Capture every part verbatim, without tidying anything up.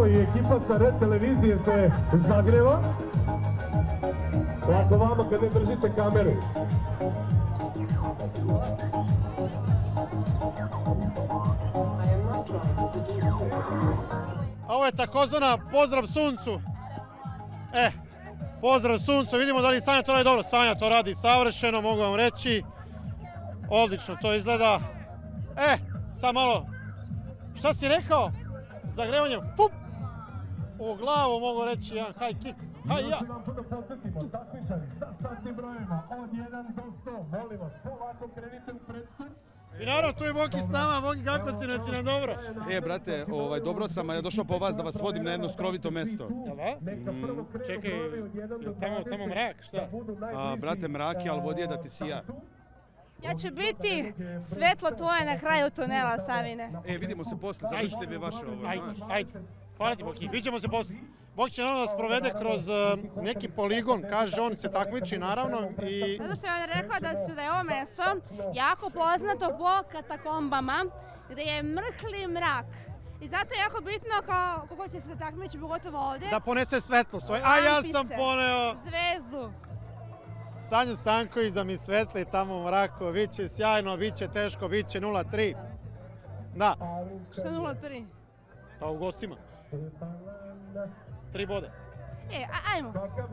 i ekipa sa Red televizije se zagreva. Lako vama kad ne držite kameru. Ovo je takozvana pozdrav suncu. E, pozdrav suncu, vidimo da li Sanja to radi dobro. Sanja to radi savršeno, mogu vam reći. Odlično to izgleda. E, sad malo, šta si rekao? Zagrevanje, fup! U glavu mogu reći jedan high kick. Haj ja! I naravno, tu je Boki s nama. Boki, kako si, nesi nam dobro? E, brate, ovaj, dobro sam, a ja došao po vas da vas vodim na jedno skrovito mesto. Jel da? Mm. Čekaj, je tamo, tamo mrak, šta? A, brate, mrak je, ali vodije da ti sija. Ja ću biti svetlo tvoje na kraju tunela, Savine. E, vidimo se posle, završite vi vaše ovo, Ajde, znaš. ajde. Hvala ti, Boki, vidimo se posle. Boki će naravno da nas provede kroz uh, neki poligon, kaže on se takmiči naravno i... Zato što je on rekao da su da je ovo mesto jako poznato po katakombama, gde je mrkli mrak. I zato je jako bitno kao kako će se da takmiči, pogotovo ovde. Da ponese svetlo svoje. A ja sam poneo... Zvezdu. Sanju Stanković da mi svetli tamo u mraku. Biće sjajno, biće teško, biće nula tri. Da. Što nula tri? Pa u gostima. Tri bode. E, a, ajmo.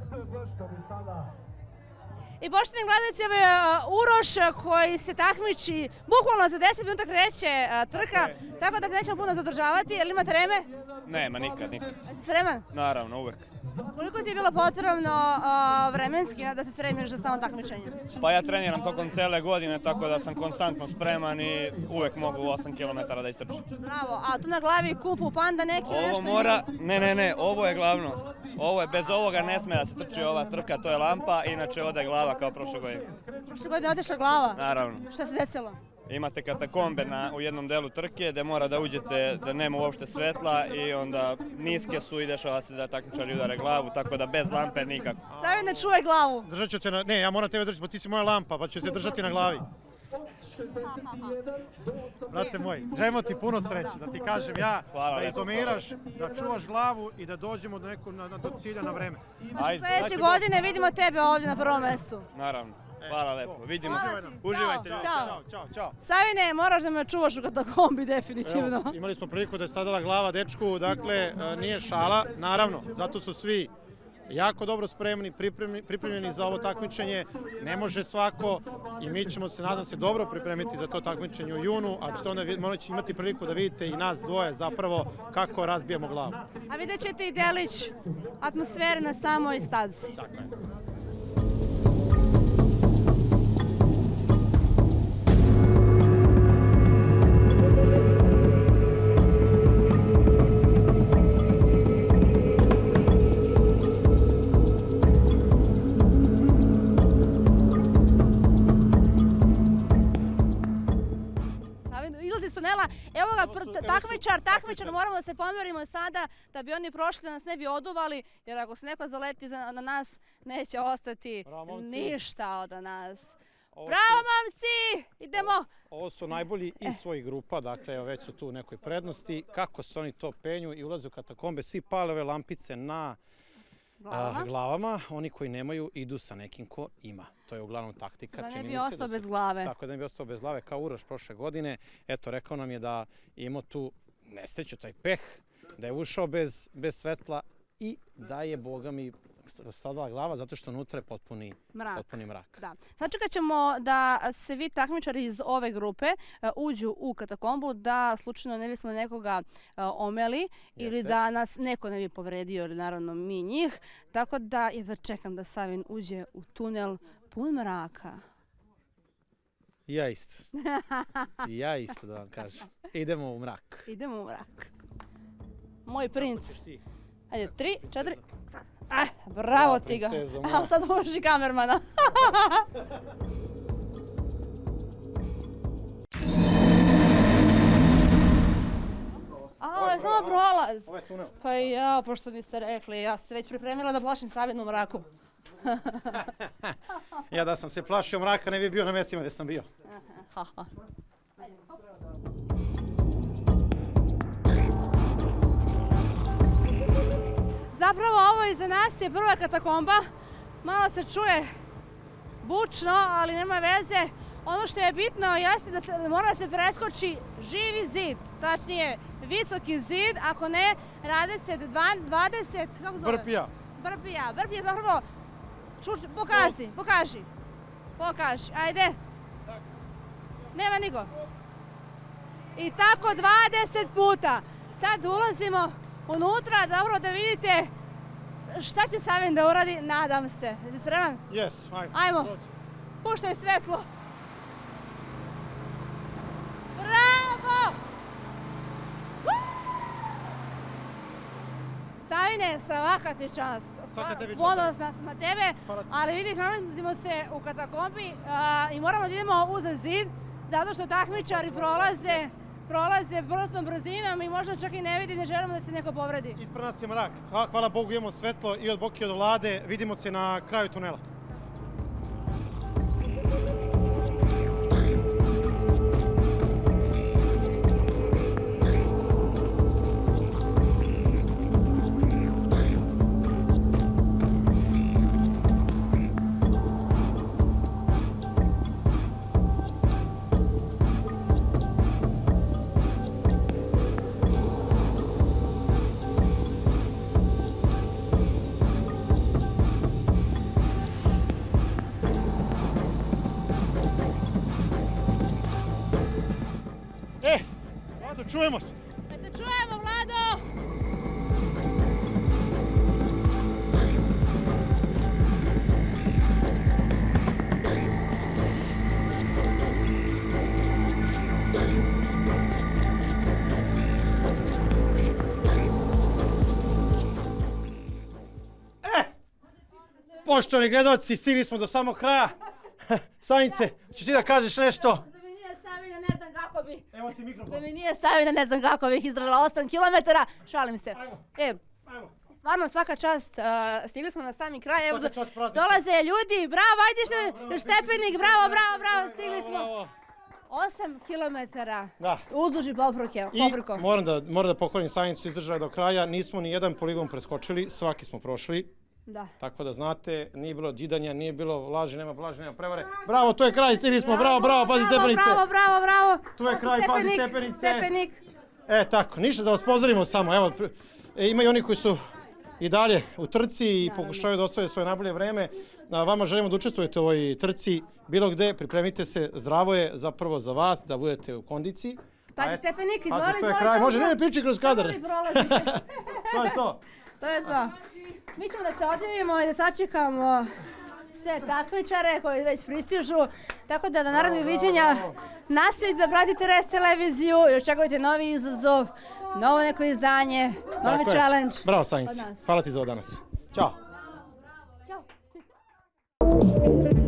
I poštovni gledalci, ovo je Uroš koji se takmiči, bukvalno za deset minuta kreće trka, tako da nećemo puno zadržavati. Jel imate vreme? Nema, nikad, nikad. Jesi spreman? Naravno, uvek. Koliko ti je bilo potrebno vremenski da se spremiš za samo takmičenje? Pa ja treniram tokom cele godine, tako da sam konstantno spreman i uvek mogu osam kilometara da istrčim. Bravo, a tu na glavi Kung Fu Panda neki nešto? Ovo mora, ne, ne, ne, ovo je glavno. Ovo je, bez ovoga ne sme da se trči ova trka, to je lampa, inače ode glava kao prošle godine. Prošle godine otišla glava? Naravno. Šta se desilo? Imate katakombe na, u jednom delu trke gde mora da uđete, da nema uopšte svetla i onda niske su i dešava se da takmičari udare glavu, tako da bez lampe nikako. Stavi ne čuvaj glavu. Držat ću te na... Ne, ja moram tebe držati, pa ti si moja lampa, pa ću te držati na glavi. Brate moj, želimo ti puno sreće, da ti kažem ja, Hvala, da lepo, izdomiraš, da čuvaš glavu i da dođemo do nekog na, do cilja na vreme. Ajde. Sljedeće godine vidimo tebe ovdje na prvom mestu. Naravno. Hvala lepo, vidimo se. Hvala ti. Uživajte. Ćao. Ćao, ćao, ćao. Savine, moraš da me čuvaš u katakombi, definitivno. Evo, imali smo priliku da je stradala glava dečku, dakle, nije šala, naravno, zato su svi jako dobro spremni, pripremljeni, pripremljeni za ovo takmičenje. Ne može svako i mi ćemo se, nadam se, dobro pripremiti za to takmičenje u junu, a ćete onda moći imati priliku da vidite i nas dvoje zapravo kako razbijamo glavu. A vidjet ćete i delić atmosfere na samoj stazi. Tako je. Evo ga, takmičar, takmičar, moramo da se pomerimo sada da bi oni prošli, da nas ne bi oduvali, jer ako se neko zaleti na nas, neće ostati ništa od nas. Bravo, momci! Idemo! Ovo su najbolji iz svojih grupa, dakle već su tu u nekoj prednosti. Kako se oni to penju i ulaze u katakombe, svi pale ove lampice na Glavama. glavama, oni koji nemaju idu sa nekim ko ima. To je uglavnom taktika. Da ne čini bi mi se ostao da bez su- glave. Tako da ne bi ostao bez glave kao Uroš prošle godine. Eto, rekao nam je da je imao tu nesreću, taj peh, da je ušao bez, bez svetla i da je, boga mi, stradala glava zato što unutra je potpuni Mrak. potpuni mrak. Da. Sačekat ćemo da se vi takmičari iz ove grupe e, uđu u katakombu, da slučajno ne bismo nekoga e, omeli ili Jeste. da nas neko ne bi povredio, ili naravno mi njih. Tako da jedva čekam da Savin uđe u tunel pun mraka. Ja isto. Ja isto da vam kažem. Idemo u mrak. Idemo u mrak. Moj princ. Ti. Ajde, tri, četiri. Ah, bravo ti ga. princezo Evo moja. sad uloži kamermana. A, ovo je samo prolaz. Ovo je tunel. Pa ja, pošto niste rekli, ja sam se već pripremila da plašim Savinu u mraku. Ja da sam se plašio mraka ne bi bio na mjestima gdje sam bio. Ha, ha. zapravo ovo iza nas je prva katakomba. Malo se čuje bučno, ali nema veze. Ono što je bitno jeste da se, mora da se preskoči živi zid, tačnije visoki zid, ako ne rade se dvadeset, kako zove? Brpija. Brpija, brpija zapravo, čuč, pokaži, pokaži, pokaži, ajde. Nema niko. I tako dvadeset puta. Sad ulazimo unutra, dobro da vidite šta će Savin da uradi, nadam se. Jesi spreman? Yes, ajmo. Ajmo, puštaj svetlo. Bravo! Savine, svaka ti čast. Svaka tebi čast. Ponosna sam na tebe, Hvala ti. ali vidiš, nalazimo se u katakombi a, i moramo da idemo uza zid, zato što takmičari prolaze, prolaze brzom brzinom i možda čak i ne vidi, ne želimo da se neko povredi. Ispred nas je mrak. Hva- Hvala Bogu imamo svetlo i od Boki i od Vlade. Vidimo se na kraju tunela. E, Vlado, čujemo se. Da se čujemo, Vlado! Poštovani gledaoci, stigli smo do samog kraja. Sanjice, ćeš ti da kažeš nešto? Da mi nije Savina, ne znam kako bi. Evo ti mikrofon. Da mi nije Savina, ne znam kako bih izdržala osam kilometara. Šalim se. Ajmo. E, Ajmo. stvarno svaka čast, uh, stigli smo na sami kraj. Evo, Svaka čast praznici. dolaze ljudi, bravo, ajde što još stepenik, bravo, bravo, bravo, stigli smo. Bravo. osam kilometara Da. uzduži popruke, I poprukom. moram da, moram da pohvalim Sanjicu, izdržala je do kraja. Nismo ni jedan poligon preskočili, svaki smo prošli. Da. Tako da znate, nije bilo džidanja, nije bilo laži, nema laži, nema prevare. Bravo, to je kraj, stigli smo, bravo, bravo, pazi stepenice. Bravo, bravo, bravo. Tu je kraj, pazi stepenice. Stepenik. E, tako, ništa, da vas pozdravimo samo. Evo, pr- e, ima i oni koji su i dalje u trci i pokušavaju da ostave svoje najbolje vreme. A, vama želimo da učestvujete u ovoj trci bilo gde, pripremite se, zdravo je zapravo za vas, da budete u kondiciji. Pazi A et- stepenik, izvoli, Pazi, to je izvoli. kraj, samo može, ne, ne pro- piči kroz kadar. samo vi prolazite. To je to. To je to. Mi ćemo da se odjavimo i da sačekamo sve takmičare koji već pristižu. Tako da do narednog viđenja nastavite da pratite Res televiziju i očekujte novi izazov, novo neko izdanje, novi Tako je. challenge. Bravo, Sanjice. od nas. Hvala ti za ovo danas. Ćao. Ćao.